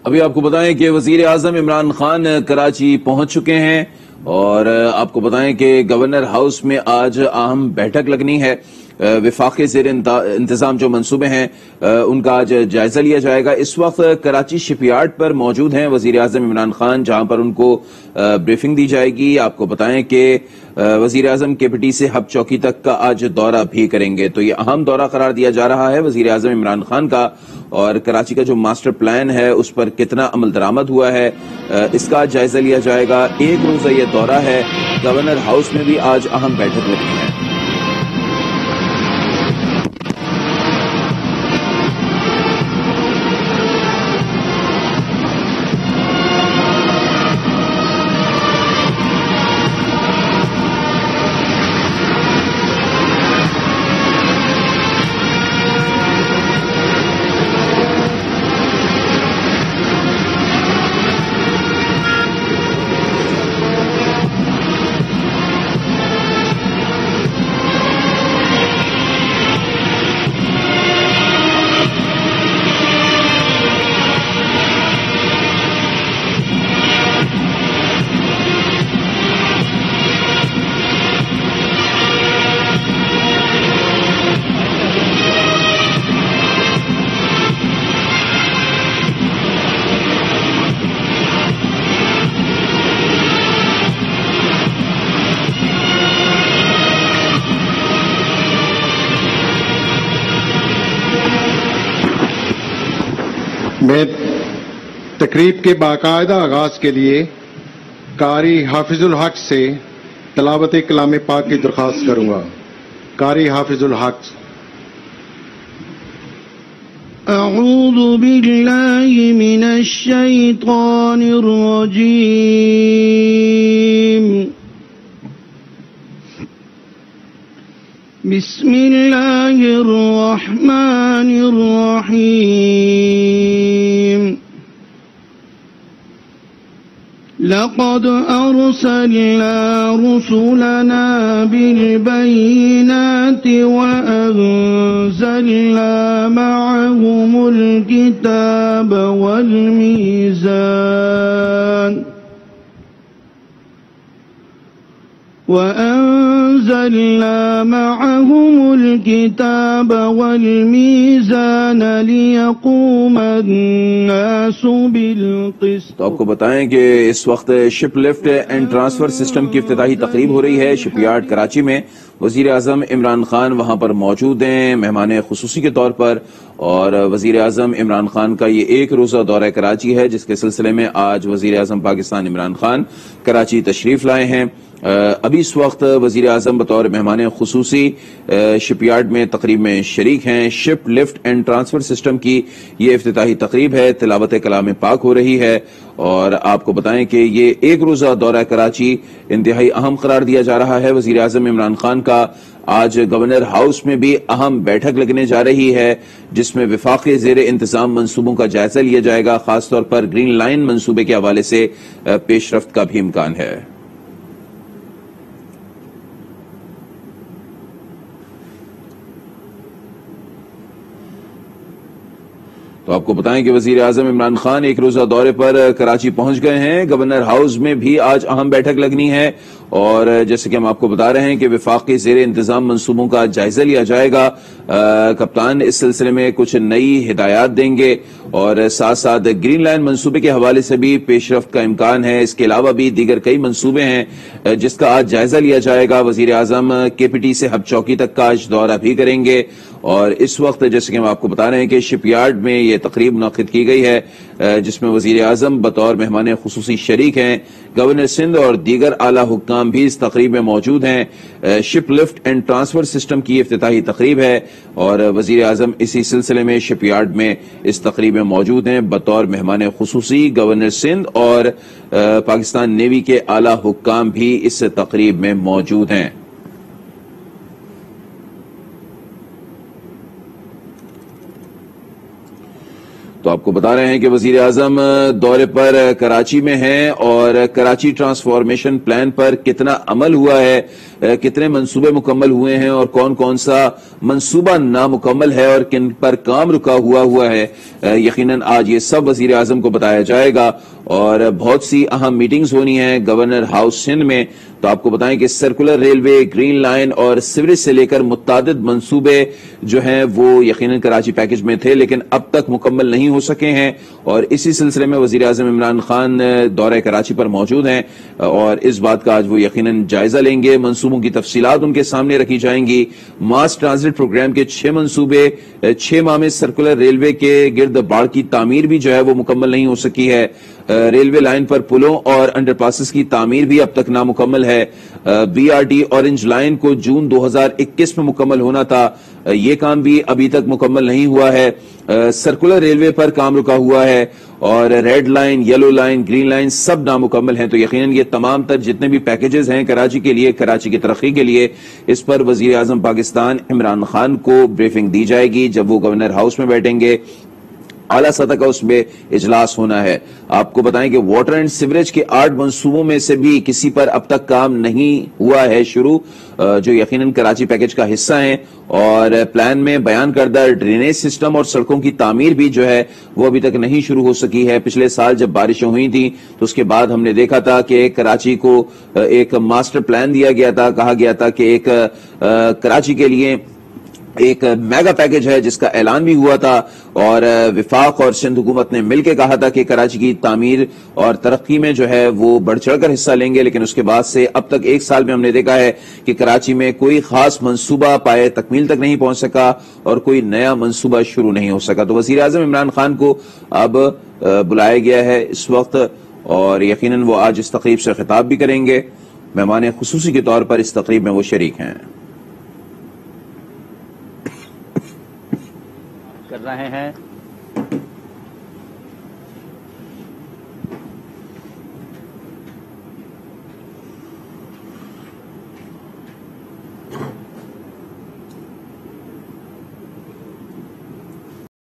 ابھی آپ کو بتائیں کہ وزیر اعظم عمران خان کراچی پہنچ چکے ہیں اور آپ کو بتائیں کہ گورنر ہاؤس میں آج اہم بیٹھک لگنی ہے. وفاقی زیر انتظام جو منصوبے ہیں ان کا آج جائزہ لیا جائے گا. اس وقت کراچی شپ یارڈ پر موجود ہیں وزیر اعظم عمران خان، جہاں پر ان کو بریفنگ دی جائے گی. آپ کو بتائیں کہ وزیر اعظم کے پی ٹی سے ہب چوکی تک کا آج دورہ بھی کریں گے. تو یہ اہم دورہ قرار دیا جا رہا ہے وزیر اعظم عمران خان کا، اور کراچی کا جو ماسٹر پلان ہے اس پر کتنا عمل درآمد ہوا ہے اس کا جائزہ لیا جائے گا. ایک روزہ یہ دورہ ہے. گورنر ہاؤس میں بھی آج اہم بیٹھک لگنی ہے. میں تقریب کے باقاعدہ آغاز کے لیے قاری حافظ الحق سے تلاوت کلام پاک کی درخواست کروں گا. قاری حافظ الحق. اعوذ باللہ من الشیطان الرجیم. بسم اللہ الرحمن الرحیم. لقد أرسلنا رسلنا بالبينات وأنزلنا معهم الكتاب والميزان ليقوم الناس بالقسط. تو آپ کو بتائیں کہ اس وقت ship lift and transfer system کی افتتاحی تقریب ہو رہی ہے شپ یارڈ کراچی میں. وزیر اعظم عمران خان وہاں پر موجود ہیں مہمان خصوصی کے طور پر، اور وزیر اعظم عمران خان کا یہ ایک روزہ دورہ کراچی ہے، جس کے سلسلے میں آج وزیر اعظم پاکستان عمران خان کراچی تشریف لائے ہیں. ابھی اس وقت وزیر اعظم بطور مہمان خصوصی شپ یارڈ میں تقریب میں شریک ہیں. Ship lift and transfer system کی یہ افتتاحی تقریب ہے. تلاوت کلام پاک ہو رہی ہے، اور آپ کو بتائیں کہ یہ ایک روزہ دورہ کراچی انتہائی اہم قرار دیا جا رہا ہے وزیر اعظم عمران خان کا. آج گورنر ہاؤس میں بھی اہم بیٹھک لگنے جا رہی ہے، جس میں وفاقی زیر انتظام منصوبوں کا جائزہ لیا جائے گا. خاص طور پر گرین لائن منصوبے کے حوالے سے پیش رفت کا بھی امکان ہے. تو آپ کو بتائیں کہ وزیر اعظم عمران خان ایک روزہ دورے پر کراچی پہنچ گئے ہیں. گورنر ہاؤس میں بھی آج اہم بیٹھک لگنی ہے، اور جیسے کہ ہم آپ کو بتا رہے ہیں کہ وفاقی زیر انتظام منصوبوں کا جائزہ لیا جائے گا. کپتان اس سلسلے میں کچھ نئی ہدایات دیں گے، اور ساتھ ساتھ گرین لائن منصوبے کے حوالے سے بھی پیش رفت کا امکان ہے. اس کے علاوہ بھی دیگر کئی منصوبے ہیں جس کا آج جائزہ لیا جائے گا. وزیر اعظم کے پی ٹی سے ہب چوکی تک کا آج دورہ بھی کریں گے، اور اس وقت جیسے کہ ہم آپ کو بتا رہے ہیں کہ شپ یارڈ میں یہ تقریب منعقد کی گئی ہے، جس میں وزیر اعظم بطور مہمان خصوصی شریک ہیں. گورنر سندھ اور دیگر اعلیٰ حکام بھی اس تقریب میں موجود ہیں. Ship lift and transfer system کی افتتاحی تقریب ہے، اور وزیر اعظم اسی سلسلے میں شپ یارڈ میں اس تقریب میں موجود ہیں بطور مہمان خصوصی. گورنر سندھ اور پاکستان نیوی کے اعلیٰ حکام بھی اس تقریب میں موجود ہیں. تو آپ کو بتا رہے ہیں کہ وزیر اعظم دورے پر کراچی میں ہیں اور کراچی ٹرانسفارمیشن پلان پر کتنا عمل ہوا ہے، کتنے منصوبے مکمل ہوئے ہیں اور کون کون سا منصوبہ نامکمل ہے اور کن پر کام رکا ہوا ہے، یقیناً آج یہ سب وزیر اعظم کو بتایا جائے گا اور بہت سی اہم میٹنگز ہونی ہیں گورنر ہاؤس سندھ میں. تو آپ کو بتائیں کہ سرکولر ریلوے، گرین لائن اور سیوریج سے لے کر متعدد منصوبے جو ہیں وہ یقیناً کراچی پیکج میں تھے لیکن اب تک مکمل نہیں ہو سکے ہیں، اور اسی سلسلے میں وزیر اعظم عمران خان دورہ کراچی پر موجود ہیں اور اس بات کا آج وہ یقیناً جائزہ لیں گے. منصوبوں کی تفصیلات ان کے سامنے رکھی جائیں گی. ماس ٹرانزٹ پروگرام کے 6 منصوبے، 6 ماہ میں سرکولر ریلوے کے گرد باڑ کی تعمیر بھی جو ہے وہ مکمل نہیں ہو سکی ہے. ریلوے لائن پر پلوں اور انڈر پاسز کی تعمیر بھی اب تک نامکمل ہے. B R T orange line کو جون 2021 میں مکمل ہونا تھا، یہ کام بھی ابھی تک مکمل نہیں ہوا ہے. سرکولر ریلوے پر کام رکا ہوا ہے اور red line, yellow line, green line سب نامکمل ہیں. تو یقیناً یہ تمام تر جتنے بھی پیکیجز ہیں کراچی کے لیے، کراچی کی ترقی کے لیے، اس پر وزیر اعظم پاکستان عمران خان کو بریفنگ دی جائے گی جب وہ گورنر ہاؤس میں بیٹھیں گے. اعلیٰ سطح کا اس میں اجلاس ہونا ہے. آپ کو بتائیں کہ واٹر اینڈ سیوریج کے 8 منصوبوں میں سے بھی کسی پر اب تک کام نہیں ہوا ہے شروع، جو یقیناً کراچی پیکج کا حصہ ہیں، اور پلان میں بیان کردہ ڈرینیج سسٹم اور سڑکوں کی تعمیر بھی جو ہے وہ ابھی تک نہیں شروع ہو سکی ہے. پچھلے سال جب بارشیں ہوئی تھیں تو اس کے بعد ہم نے دیکھا تھا کہ کراچی کو ایک ماسٹر پلان دیا گیا تھا، کہا گیا تھا کہ ایک کراچی کے لیے ایک میگا پیکج ہے جس کا اعلان بھی ہوا تھا، اور وفاق اور سندھ حکومت نے مل کے کہا تھا کہ کراچی کی تعمیر اور ترقی میں جو ہے وہ بڑھ چڑھ کر حصہ لیں گے. لیکن اس کے بعد سے اب تک 1 سال میں ہم نے دیکھا ہے کہ کراچی میں کوئی خاص منصوبہ پائے تکمیل تک نہیں پہنچ سکا اور کوئی نیا منصوبہ شروع نہیں ہو سکا. تو وزیر اعظم عمران خان کو اب بلایا گیا ہے اس وقت اور یقیناً وہ آج اس تقریب سے خطاب بھی کریں گے. مہمان خصوصی کے طور پر اس تقریب میں وہ شریک ہیں. کر رہے ہیں